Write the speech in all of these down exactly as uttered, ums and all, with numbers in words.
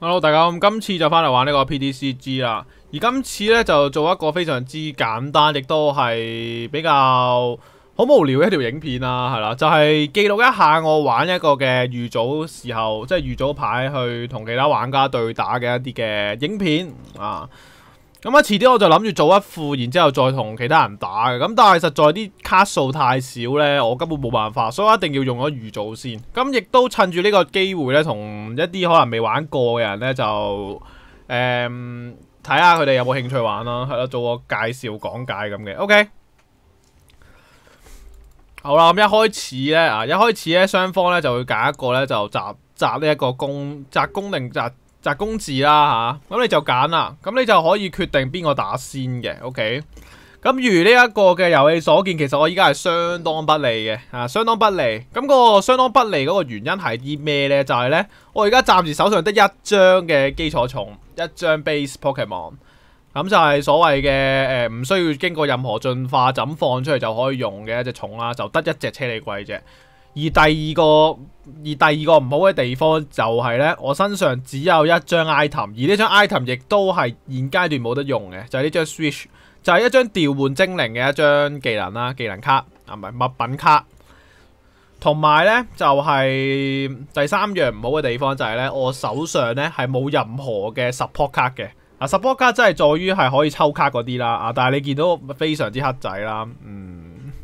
Hello，大家好，咁今次就翻嚟玩呢個 P T C G 啦。而今次咧就做一個非常之簡單，亦都係比較好無聊嘅一條影片啦，係啦，就係、是、記錄一下我玩一個嘅預組時候，即係預組牌去同其他玩家對打嘅一啲嘅影片啊。咁啊，遲啲我就諗住做一副，然之後再同其他人打嘅。咁但係實在啲卡數太少呢，我根本冇辦法，所以我一定要用咗預組先。咁亦都趁住呢個機會呢，同一啲可能未玩過嘅人呢，就誒睇下佢哋有冇興趣玩啦，係咯，做個介紹講解咁嘅。OK， 好啦，咁一開始呢，啊，一開始呢，雙方呢就會揀一個呢，就擲擲呢一個公擲公定擲。擲公字啦吓，咁你就揀啦，咁你就可以決定邊個打先嘅 ，OK？ 咁如呢一個嘅遊戲所見，其實我依家係相當不利嘅，啊，相當不利。咁個相當不利嗰個原因係啲咩呢？就係呢，我而家暫時手上得一張嘅基礎蟲，一張 base Pokemon， 咁就係所謂嘅誒，唔需要經過任何進化，就咁放出嚟就可以用嘅一隻蟲啦，就得一隻車厘龜啫。而第二個，而第二個唔好嘅地方就係呢，我身上只有一張 item， 而呢張 item 亦都係現階段冇得用嘅，就係呢張 switch， 就係一張調換精靈嘅一張技能啦，技能卡啊，唔係物品卡。同埋呢，就係、是、第三樣唔好嘅地方就係呢，我手上呢係冇任何嘅 support 卡嘅。啊 support 卡真係在於係可以抽卡嗰啲啦，啊，但係你見到非常之黑仔啦，嗯。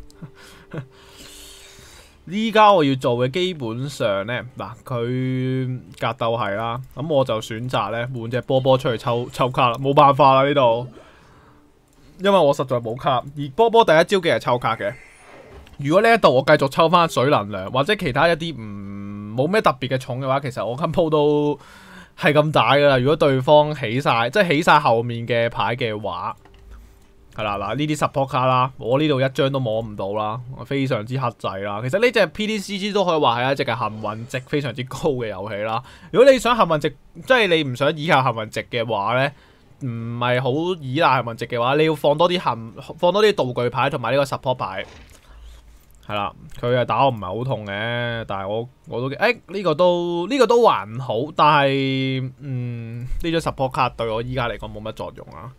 依家我要做嘅基本上呢，嗱，佢格鬥係啦，咁我就選擇呢換隻波波出去抽抽卡啦，冇辦法啦呢度，因為我實在冇卡，而波波第一招嘅係抽卡嘅。如果呢一度我繼續抽翻水能量或者其他一啲唔冇咩特別嘅重嘅話，其實我今鋪都係咁打噶啦。如果對方起晒，即係起晒後面嘅牌嘅話。係啦，嗱，呢啲 support 卡啦，我呢度一張都摸唔到啦，非常之黑仔啦。其實呢隻 P T C G 都可以話係一隻嘅幸運值非常之高嘅遊戲啦。如果你想幸運值，即係你唔想依靠幸運值嘅話呢，唔係好依賴幸運值嘅話，你要放多啲幸，放多啲道具牌同埋呢個 support 牌。係啦，佢係打我唔係好痛嘅，但係我我都誒呢個都呢個都還好，但係嗯呢張 support 卡對我依家嚟講冇乜作用啊。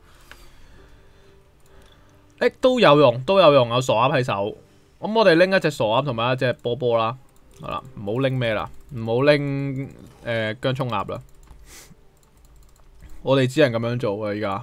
誒都有用，都有用，有傻鴨喺手。咁我哋拎一隻傻鴨同埋一隻波波啦，係啦，唔好拎咩啦，唔好拎誒薑蔥鴨啦。我哋只能咁樣做啊，而家。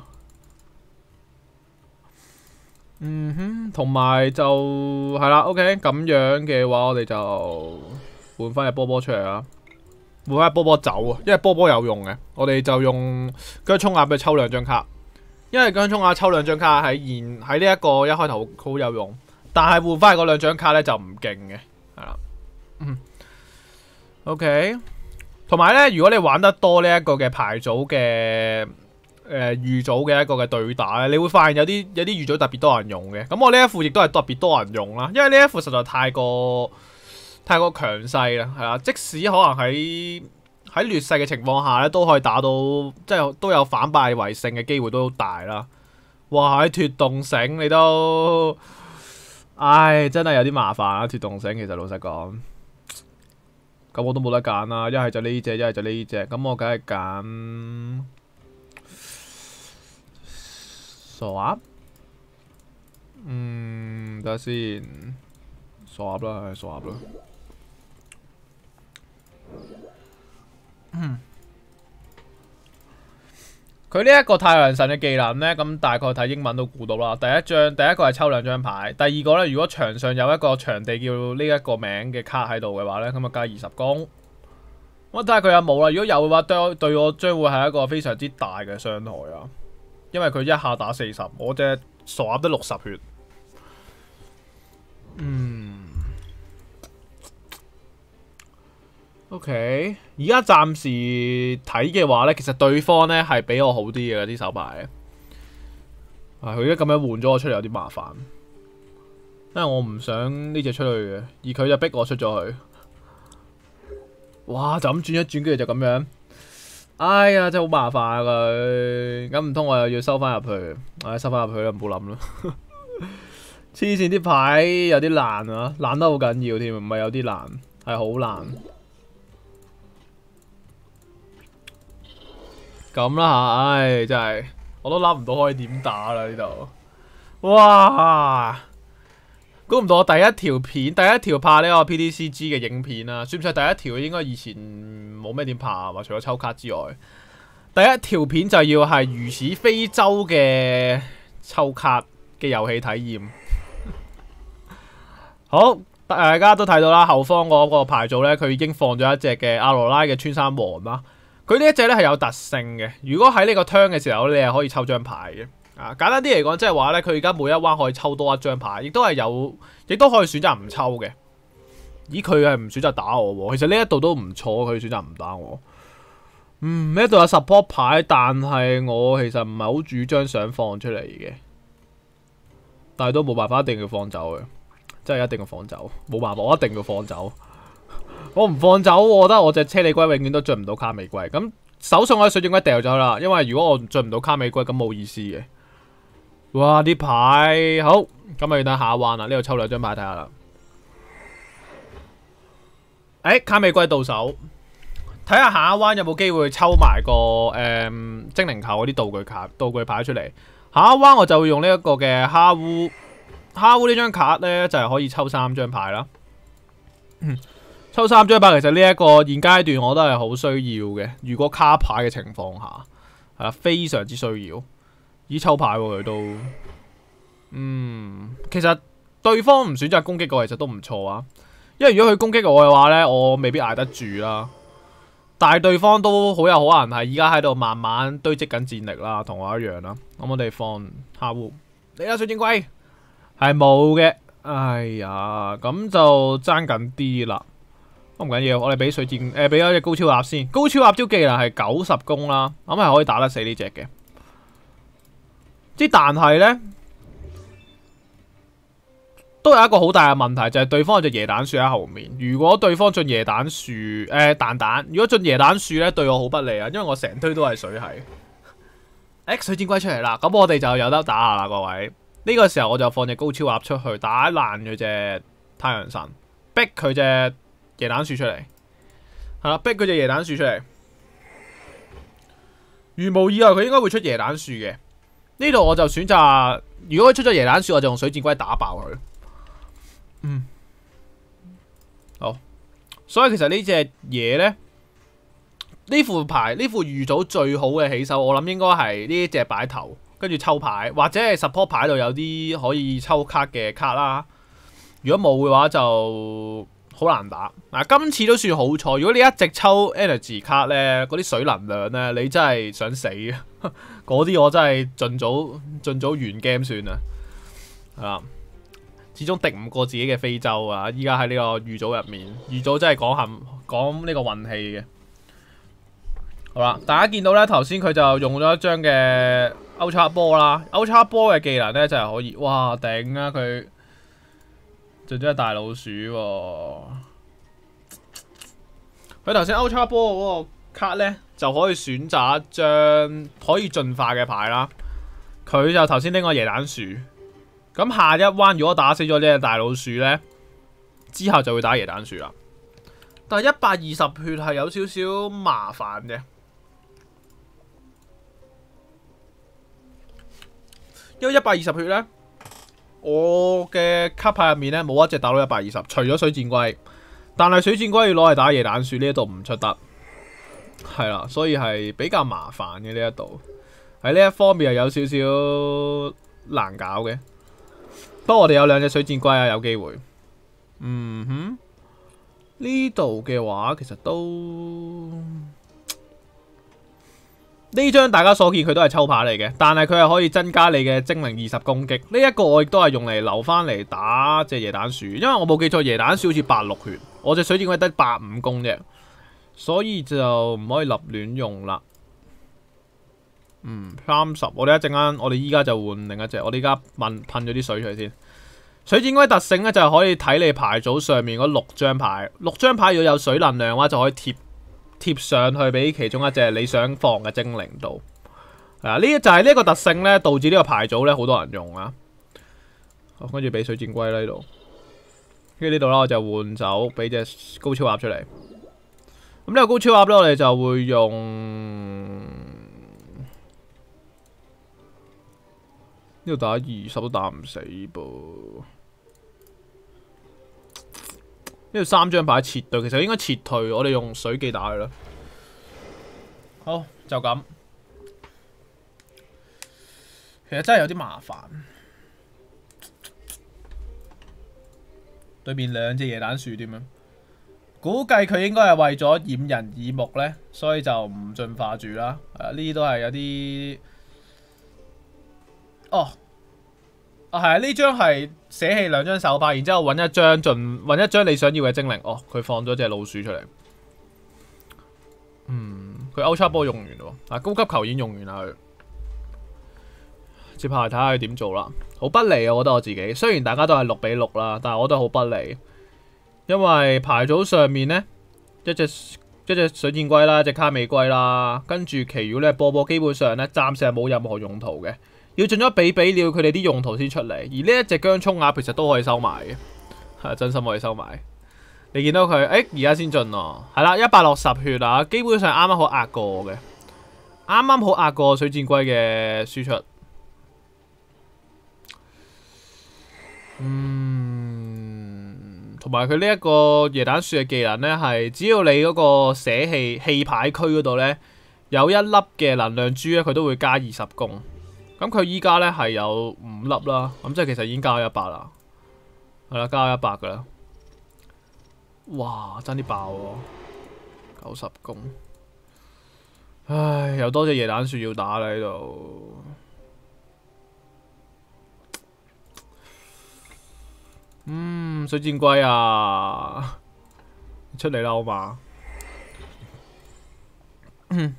嗯哼，同埋就係啦 ，OK， 咁樣嘅話，我哋就換翻隻波波出嚟啦，換翻隻波波走啊，因為波波有用嘅，我哋就用薑蔥鴨去抽兩張卡。因為薑蔥鴨抽兩張卡喺現喺呢一個一開頭好有用，但係換翻嚟嗰兩張卡咧就唔勁嘅，係啦。嗯，OK。同埋咧，如果你玩得多呢一個嘅牌組嘅誒預組嘅一個嘅對打咧，你會發現有啲有啲預組特別多人用嘅。咁我呢一副亦都係特別多人用啦，因為呢一副實在太過太過強勢啦，係啦。即使可能喺喺劣勢嘅情況下咧，都可以打到，即係都有反敗為勝嘅機會都大啦。哇！喺脫動繩你都，唉，真係有啲麻煩啊！脫動繩其實老實講，咁我都冇得揀啦。一係就呢隻，一係就呢隻。咁我梗係揀傻鴨。嗯，等下先，傻鴨啦，係傻鴨啦。嗯，佢呢一個太陽神嘅技能呢，咁大概睇英文都估到啦。第一張，第一個係抽兩張牌，第二個呢，如果場上有一個場地叫呢一個名嘅卡喺度嘅話呢，咁啊加二十攻。我睇下佢有冇啦。如果有嘅話，對對我將會係一個非常之大嘅傷害啊！因為佢一下打四十，我隻傻鴨得六十血。嗯。OK， 而家暫時睇嘅話咧，其實對方咧係比我好啲嘅啲手牌。啊，佢而家咁樣換咗我出嚟有啲麻煩，因為我唔想呢隻出去嘅，而佢就逼我出咗去。哇！就咁轉一轉，跟住就咁樣。哎呀，真係好麻煩啊佢。咁唔通我又要收翻入去？唉，收翻入去啦，唔好諗啦。黐線啲牌有啲爛啊，爛得好緊要添，唔係有啲爛，係好爛。 咁啦吓，唉，真係我都諗唔到可以點打啦呢度。哇！估唔到我第一條片，第一條拍呢個 P T C G 嘅影片啦，算唔算第一條？應該以前冇咩點拍啊嘛，除咗抽卡之外，第一條片就要係如此非洲嘅抽卡嘅遊戲體驗。好，大家都睇到啦，後方嗰個牌組呢，佢已經放咗一隻嘅阿羅拉嘅穿山王啦。佢呢一隻呢係有特性嘅，如果喺呢個 turn 嘅時候，你係可以抽張牌嘅。啊，簡單啲嚟講，即係話咧，佢而家每一彎可以抽多一張牌，亦都係有，亦都可以選擇唔抽嘅。咦，佢係唔選擇打我喎？其實呢一度都唔錯，佢選擇唔打我。嗯，呢一度有 support 牌，但係我其實唔係好主張想放出嚟嘅，但係都冇辦法，一定要放走嘅，真係一定要放走，冇辦法，我一定要放走。我唔放走，我覺得我隻車厘龜永遠都進唔到卡美龜。咁手上嗰啲水晶龜掉咗啦，因為如果我進唔到卡美龜，咁冇意思嘅。哇！啲牌好，咁咪要等下一彎啦。呢度抽兩張牌睇下啦。誒、欸，卡美龜到手，睇下下一彎有冇機會抽埋個誒、嗯、精靈球嗰啲道具卡、道具牌出嚟。下一彎我就會用呢一個嘅哈烏，哈烏呢張卡咧就係、是、可以抽三張牌啦。嗯、抽三張牌其實呢一個現階段我都係好需要嘅。如果卡牌嘅情況下，係啦，非常之需要。依抽牌佢都，嗯，其實對方唔選擇攻擊我，其實都唔錯啊。因為如果佢攻擊我嘅話呢，我未必捱得住啦。但係對方都好有可能係依家喺度慢慢堆積緊戰力啦，同我一樣啦。咁我哋放下戶，你啦水晶龜，係冇嘅。哎呀，咁就爭緊啲啦。都唔緊要，我哋俾水箭誒，俾咗隻高超鴨先。高超鴨招技能係九十攻啦，咁係可以打得死呢隻嘅。即但係咧，都有一個好大嘅問題，就係、是、對方有隻椰蛋樹喺後面。如果對方進椰蛋樹，誒、呃、蛋蛋，如果進椰蛋樹咧，對我好不利啊，因為我成堆都係水系。誒、欸，水箭龜出嚟啦，咁我哋就有得打下啦，各位。呢、這個時候我就放隻高超鴨出去打爛佢隻太陽神，逼佢隻椰蛋樹出嚟。係啦，逼佢隻椰蛋樹出嚟。如無意外，佢應該會出椰蛋樹嘅。呢度我就選擇，如果佢出咗椰蛋樹，我就用水箭龜打爆佢。嗯，好。所以其實呢隻嘢呢，呢副牌呢副預組最好嘅起手，我諗應該係呢隻擺頭，跟住抽牌，或者係 support 牌度有啲可以抽卡嘅卡啦。如果冇嘅話就好難打。嗱、啊，今次都算好彩。如果你一直抽 energy 卡呢，嗰啲水能量呢，你真係想死嘅。嗰啲我真係盡早盡早完 game 算啦，係啦，始終敵唔過自己嘅非洲啊！依家喺呢個預組入面，預組真係講幸講呢個運氣嘅。好啦，大家見到咧，頭先佢就用咗一張嘅歐叉波啦，歐叉波嘅技能咧就係、是、可以，哇頂啊佢，做咗大老鼠喎、啊！佢頭先歐叉波嗰個卡咧。就可以選擇一張可以進化嘅牌啦。佢就頭先拎個椰蛋樹，咁下一彎如果打死咗呢隻大老鼠呢，之後就會打椰蛋樹啦。但係一百二十血係有少少麻煩嘅，因為一百二十血呢，我嘅卡牌入面呢冇一隻打到一百二十，除咗水箭龜。但係水箭龜要攞嚟打椰蛋樹呢一度唔出得。係啦，所以係比較麻煩嘅呢一度，喺呢一方面又有少少難搞嘅。不過我哋有兩隻水箭龜啊，有機會。嗯哼，呢度嘅話其實都呢張大家所見佢都係抽牌嚟嘅，但係佢係可以增加你嘅精靈二十攻擊。呢一個我亦都係用嚟留翻嚟打隻椰蛋樹，因為我冇記錯椰蛋樹好似八六血，我隻水箭龜得八五攻啫。所以就唔可以立亂用啦。嗯，三十，我哋一陣間，我哋依家就換另一隻。我哋依家噴噴咗啲水出嚟先。水箭龜特性咧就係可以睇你牌組上面嗰六張牌，六張牌如果有水能量嘅話，就可以貼貼上去俾其中一隻你想放嘅精靈度。啊，呢就係呢一個特性咧，導致呢個牌組咧好多人用啊。好，跟住俾水箭龜啦呢度，跟住呢度啦，我就換走，俾隻高超鴨出嚟。咁呢個高超鴨咧，我哋就會用呢度打二十都打唔死噃。呢度三張牌撤退，其實應該撤退，我哋用水技打佢啦。好，就咁。其實真係有啲麻煩。對面兩隻椰蛋樹點樣？估計佢應該係為咗掩人耳目咧，所以就唔進化住啦。誒，呢啲都係有啲。哦，啊係啊，呢張係捨棄兩張手牌，然之後揾一張盡揾一張你想要嘅精靈。哦，佢放咗隻老鼠出嚟。嗯，佢歐叉波用完咯。啊，高級球已經用完啦佢。接下嚟睇下佢點做啦。好不利啊！我覺得我自己，雖然大家都係六比六啦，但係我覺得好不利，因為牌組上面呢，一隻一隻水箭龜啦，一隻卡美龜啦，跟住其餘咧波波基本上咧暫時係冇任何用途嘅，要進咗比比了佢哋啲用途先出嚟。而呢一隻姜葱鴨其實都可以收埋嘅，係真心可以收埋。你見到佢，誒而家先進咯，係啦，一百六十血啊，基本上啱啱好壓過嘅，啱啱好壓過水箭龜嘅輸出。嗯，同埋佢呢一個椰蛋樹嘅技能呢，係只要你嗰個捨棄棄牌區嗰度呢，有一粒嘅能量珠呢，佢都會加二十攻。咁佢依家呢係有五粒啦，咁即係其實已經加咗一百啦，係啦，加咗一百噶啦。哇，爭啲爆喎，九十攻。唉，又多隻椰蛋樹要打啦呢度。嗯，水箭龜啊，出嚟啦好嘛？嗯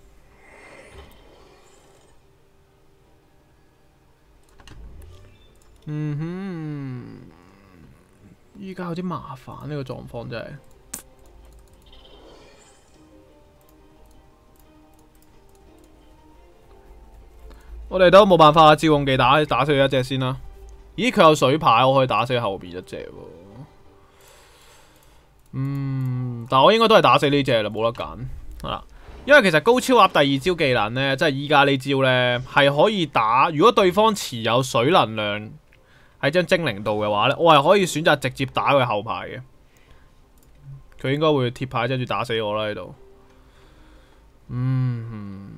哼，依家有啲麻煩呢個狀況真係。我哋都冇辦法，召喚技打打死佢一隻先啦。咦，佢有水牌，我可以打死後邊一隻喎。嗯，但我應該都係打死呢隻啦，冇得揀係啦。因為其實高超鴨第二招技能呢，即係依家呢招呢，係可以打。如果對方持有水能量喺張精靈度嘅話呢，我係可以選擇直接打佢後排嘅。佢應該會貼牌跟住打死我啦喺度。嗯，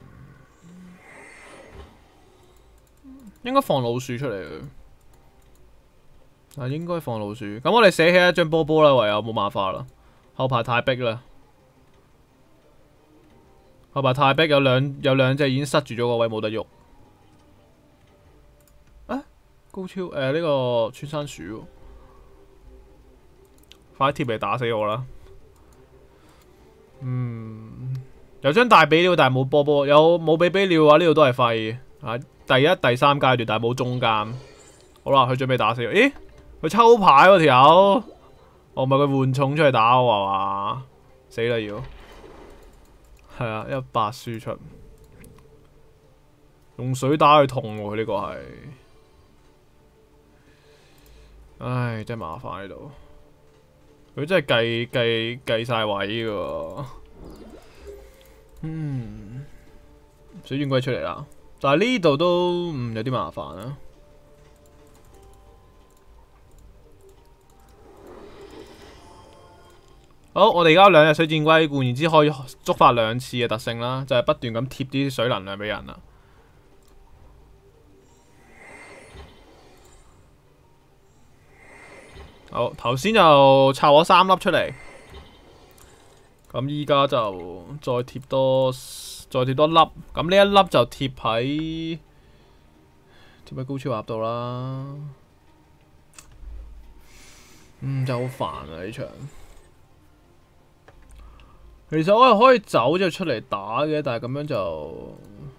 應該放老鼠出嚟嘅。啊，應該放老鼠。咁我哋寫起一張波波啦，唯有冇辦法啦。後排太逼啦，後排太逼，有兩有兩隻已經塞住咗個位，冇得喐。啊，高超誒呢、呃這個穿山鼠，快啲貼嚟打死我啦！嗯，有張大比料，但係冇波波，有冇比比料嘅話，呢度都係廢嘅。啊，第一、第三階段，但係冇中間。好啦，佢準備打死我。咦？佢抽牌喎條友，我唔係佢換重出去打我係嘛？死啦要，係啊，一百輸出，用水打佢痛喎，佢呢個係，唉，真係麻煩喺度，佢真係計計計晒位噶，嗯，水箭龜出嚟啦，但係呢度都嗯有啲麻煩啊。好，我哋而家兩隻水箭龜，換言之可以觸發兩次嘅特性啦，就係、是、不斷咁貼啲水能量俾人啦。好，頭先就插咗三粒出嚟，咁依家就再貼多再貼多粒，咁呢一粒就貼喺貼喺高超鴨度啦。嗯，真係好煩啊呢場。其實我係可以走咗出嚟打嘅，但係咁樣就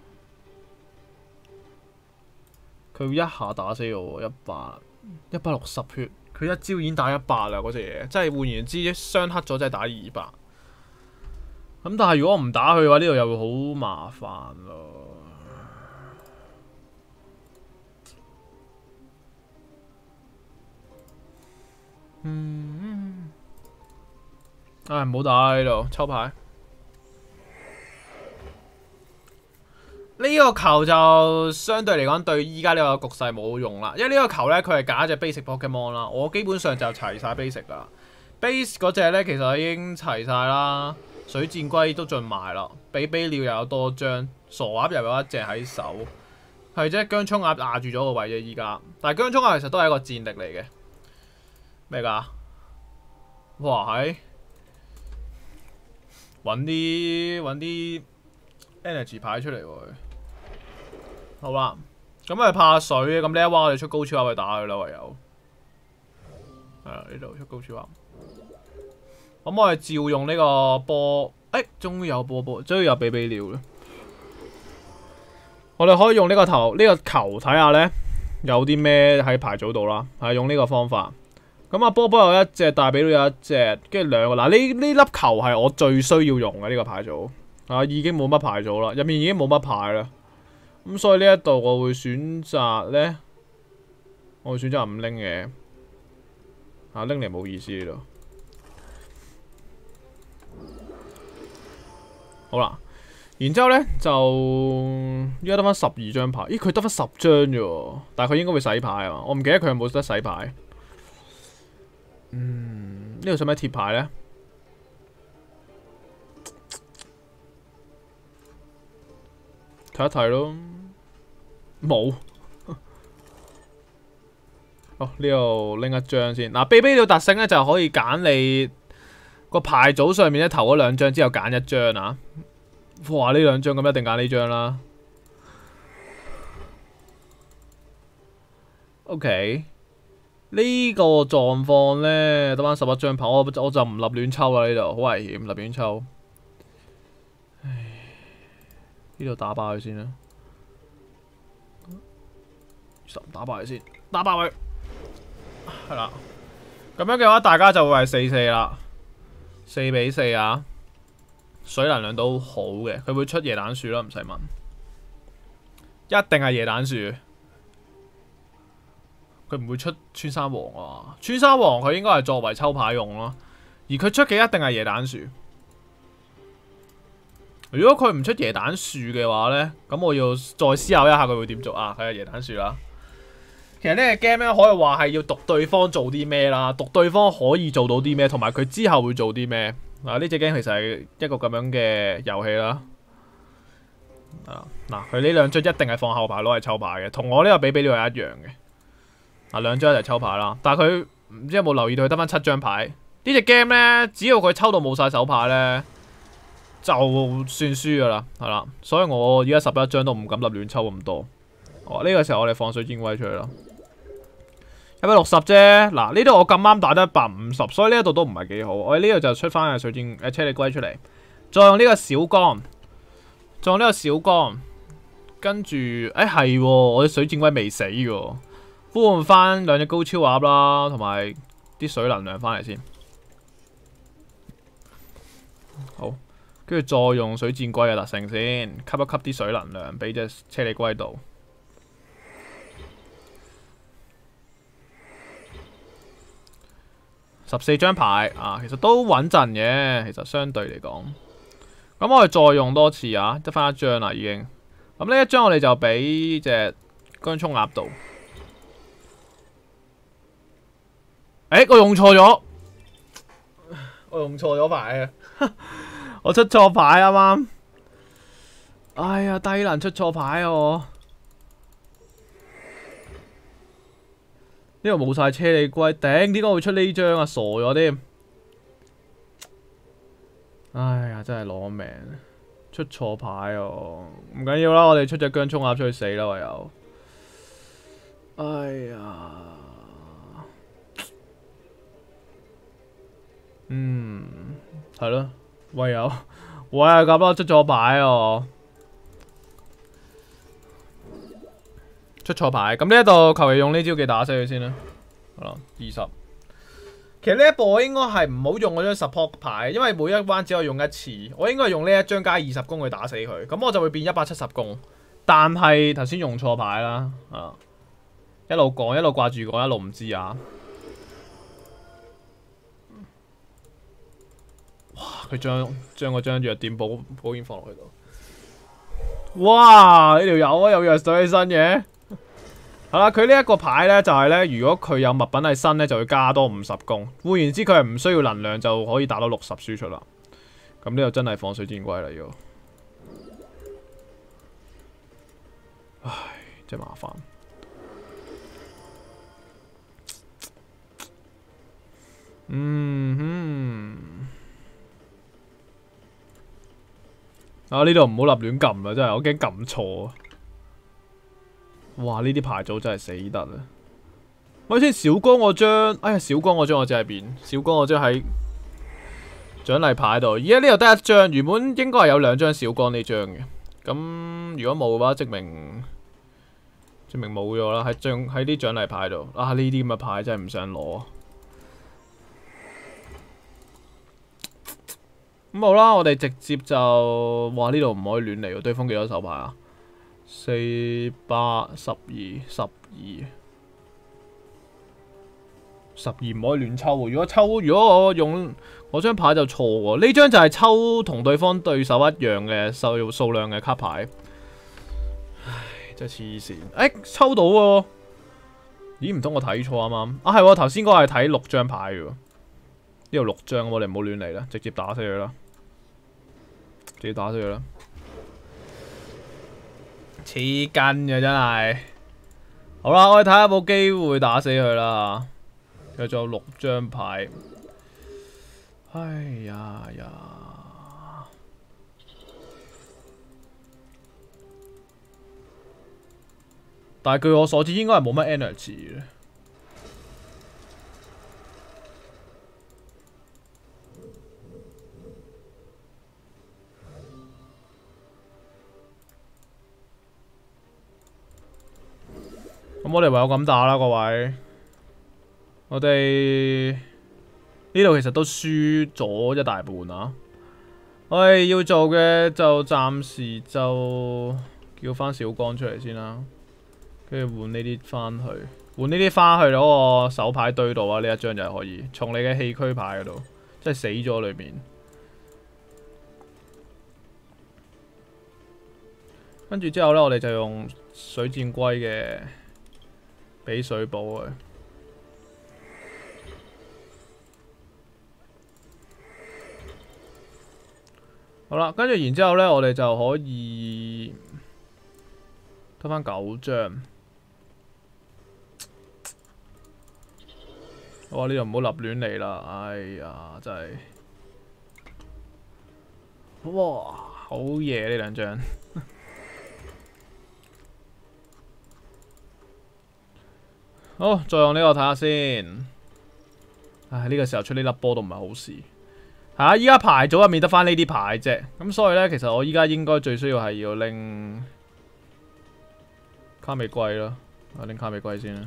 佢一下打死我，一百一百六十血，佢一招已經打一百啦嗰隻嘢，即係換言之，雙黑咗真係打二百。咁但係如果我唔打佢嘅話，呢度又會好麻煩咯。嗯。唉，唔好打喺度，抽牌。 呢個球就相對嚟講對依家呢個局勢冇用啦，因為呢個球咧佢係揀一隻 basic Pokemon 啦，我基本上就齊晒 basic 啦 ，base 嗰隻咧其實已經齊晒啦，水箭龜都進埋啦，比比鳥又有多張，傻鴨又有一隻喺手，係啫，姜蔥鴨壓住咗個位啫依家，但係姜蔥鴨其實都係一個戰力嚟嘅，咩㗎？哇係，揾啲揾啲 energy 牌出嚟喎。好啦，咁係怕水嘅，咁呢一彎我哋出高超鴨去打佢啦，唯有係啦，呢度出高超鴨。咁我哋照用呢個波，誒，終於有波波，終於有比比鳥啦。我哋可以用呢個頭呢、呢個球睇下咧，有啲咩喺牌組度啦，係用呢個方法。咁啊，波波有一隻，大比鳥有一隻，跟住兩個。嗱，呢呢粒球係我最需要用嘅呢、呢個牌組，啊，已經冇乜牌組啦，入面已經冇乜牌啦。咁所以呢一度我會選擇咧，我會選擇唔拎嘅，啊拎嚟冇意思呢度。好啦，然之後咧就依家得翻十二張牌，咦佢得翻十張啫，但係佢應該會洗牌啊嘛，我唔記得佢有冇得洗牌。嗯，呢度使唔使貼牌咧？睇一睇咯。冇，哦呢度拎一張先。嗱、啊，比比鳥特性咧就可以揀你個牌組上面咧頭嗰兩張之後揀一張啊。哇，呢兩張咁一定揀呢張啦。OK，呢個狀況咧得翻十一張牌，我我就唔立亂抽啦，呢度好危險，立亂抽。唉，呢度打爆佢先啦。打爆佢先，打爆佢，係啦。咁樣嘅話，大家就會係四四啦，四比四啊。水能量都好嘅，佢會出椰蛋樹啦，唔使問，一定係椰蛋樹。佢唔會出穿山王啊，穿山王佢應該係作為抽牌用咯，而佢出嘅一定係椰蛋樹。如果佢唔出椰蛋樹嘅話咧，咁我要再思考一下佢會點做啊？佢係椰蛋樹啦。其實呢個 game 咧可以話係要讀對方做啲咩啦，讀對方可以做到啲咩，同埋佢之後會做啲咩。嗱，呢隻 game 其實係一個咁樣嘅遊戲啦。啊，嗱，佢呢兩張一定係放後排攞嚟抽牌嘅，同我呢個比比鳥係一樣嘅。啊，兩張一齊抽牌啦，但係佢唔知有冇留意到佢得翻七張牌。呢隻 game 咧，只要佢抽到冇晒手牌咧，就算輸噶啦，係啦。所以我而家十一張都唔敢立亂抽咁多。哦，呢個時候我哋放水箭龜出去啦。一百六十啫，嗱呢度我咁啱打得一百五十，所以呢一度都唔係幾好。我喺呢度就出翻個水箭誒車厘龜出嚟，再用呢個小缸，再用呢個小缸，跟住誒係，我啲水箭龜未死嘅，呼喚翻兩隻高超鴨啦，同埋啲水能量翻嚟先。好，跟住再用水箭龜嘅特性先，吸一吸啲水能量俾隻車厘龜度。十四張牌啊，其實都穩陣嘅，其實相對嚟講。咁我哋再用多次啊，得翻一張啦已經。咁呢一張我哋就俾隻薑蔥鴨度。誒，我用錯咗，我用錯咗牌啊！我出錯牌啱啱。哎呀，低能出錯牌啊我。呢度冇晒車厘龜，頂，點解會出呢張啊？傻咗添！哎呀，真係攞命，出錯牌啊！唔緊要啦，我哋出隻薑蔥鴨出去死啦，唯有。哎呀，嗯，係咯，唯有，唯有咁咯，出錯牌啊！出錯牌，咁呢一度求其用呢招技打死佢先啦。好啦，二十。其實呢一步我應該係唔好用嗰張 support 牌，因為每一彎只可以用一次。我應該用呢一張加二十攻去打死佢，咁我就會變一百七十攻。但係頭先用錯牌啦，啊！一路講一路掛住講，一路唔知啊。哇！佢將將嗰張弱點保保險放落去度。 哇！呢條友啊，有藥水起身嘅。係啦，佢呢一個牌咧就係、是、咧，如果佢有物品喺身咧，就會加多五十攻。換言之，佢係唔需要能量就可以打到六十輸出啦。咁呢個真係放水箭龜啦要。唉，真係麻煩。嗯哼。啊！呢度唔好立亂撳啦，真係我驚撳錯。哇！呢啲牌組真係死得啦！喂先，小光我張，哎呀，小光我張我隻喺邊？小光我張喺獎勵牌度。而家呢度得一張，原本應該係有兩張小光呢張嘅。咁如果冇嘅話，證明證明冇咗啦。喺獎喺啲獎勵牌度。啊！呢啲咁嘅牌真係唔想攞。咁好啦，我哋直接就，哇！呢度唔可以亂嚟喎。對方幾多手牌啊？四、八、十二、十二、十二唔可以亂抽喎。如果抽，如果我用我張牌就錯喎。呢張就係抽同對方對手一樣嘅數數量嘅卡牌。唉，真係黐線。誒，抽到喎！咦，唔通我睇錯啱啱？啊，係喎，頭先嗰個係睇六張牌嘅喎。呢度六張，我哋唔好亂嚟啦，直接打死佢啦！直接打死佢啦！黐筋嘅真係。好啦，我哋睇下有冇機會打死佢啦嚇。佢仲有六張牌。哎呀呀！但係據我所知，應該係冇乜 energy 嘅。咁我哋唯有咁打啦，各位。我哋呢度其實都輸咗一大半啊！我哋要做嘅就暫時就叫翻小光出嚟先啦，跟住換呢啲翻去，換呢啲翻去嗰個手牌堆度啊！呢一張就係可以從你嘅棄區牌嗰度，即係死咗裏面。跟住之後呢，我哋就用水箭龜嘅。俾水補佢。好啦，跟住然之後咧，我哋就可以得翻九張。哇！呢度唔好立亂嚟啦，哎呀，真係。哇！好嘢呢兩張。好，再用呢個睇下先。唉，呢個時候出呢粒波都唔係好事。係啊，依家牌組入面得翻呢啲牌啫。咁所以咧，其實我依家應該最需要係要拎卡美貴咯。我拎卡美貴先啦。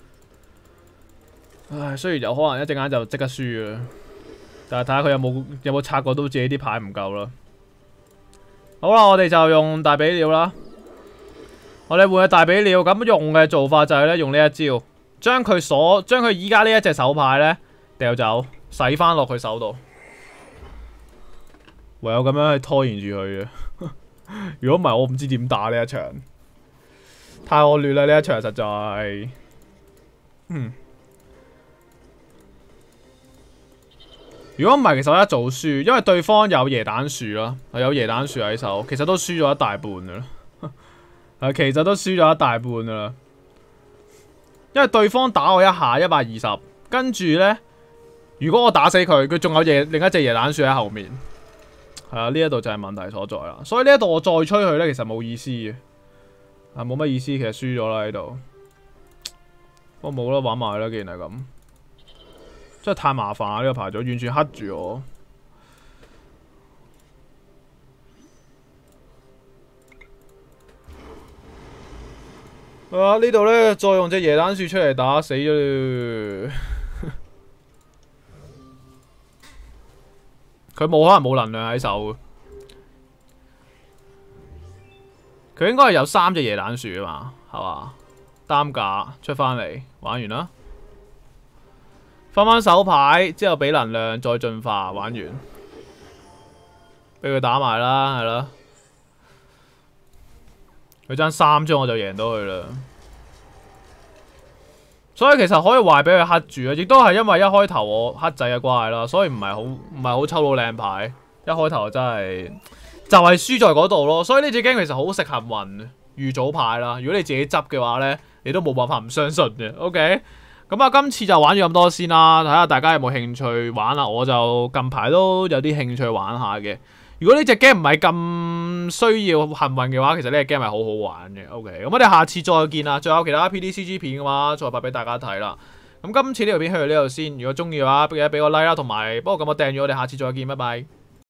唉，雖然有可能一陣間就即刻輸啊，但係睇下佢有冇有冇察覺到自己啲牌唔夠啦。好啦，我哋就用大比鳥啦。我哋換嘅大比鳥，咁用嘅做法就係咧，用呢一招。將佢所將佢依家呢一隻手牌咧掉走，洗翻落佢手度，唯有咁樣去拖延住佢嘅。如果唔係，我唔知點打呢一場，太惡劣啦！呢一場實在，嗯。如果唔係，其實我一早輸，因為對方有椰蛋樹啦，有椰蛋樹喺手，其實都輸咗一大半噶啦。係，其實都輸咗一大半噶啦。因為對方打我一下一百二十，跟住呢，如果我打死佢，佢仲有椰另一隻椰蛋樹喺後面，係啊，呢一度就係問題所在啦。所以呢一度我再吹佢呢，其實冇意思嘅，啊冇乜意思，其實輸咗啦喺度。不過冇啦，玩埋啦，既然係咁，真係太麻煩啦呢個牌組，完全黑住我。啊！呢度咧，再用隻椰蛋樹出嚟打死咗佢冇可能冇能量喺手，佢應該係有三隻椰蛋樹啊嘛，係嘛？擔架出翻嚟，玩完啦，翻翻手牌之後俾能量再進化，玩完，俾佢打埋啦，係啦。 佢爭三張我就贏到佢啦。所以其實可以話俾佢黑住啊，亦都係因為一開頭我黑仔嘅關係啦，所以唔係好唔係好抽到靚牌。一開頭真係就係輸在嗰度咯。所以呢隻 game 其實好食幸運預早牌啦。如果你自己執嘅話咧，你都冇辦法唔相信嘅。OK， 咁啊，今次就玩咗咁多先啦，睇下大家有冇興趣玩啦。我就近排都有啲興趣玩下嘅。如果呢隻 game 唔係咁需要幸運嘅話，其實呢隻 game 係好好玩嘅。OK， 咁我哋下次再見啦。仲有其他 P D C G 片嘅話，再拍俾大家睇啦。咁今次呢條片去到呢度先。如果中意嘅話，記得俾個 like 啦，同埋幫我撳個訂閱。我哋下次再見，拜拜。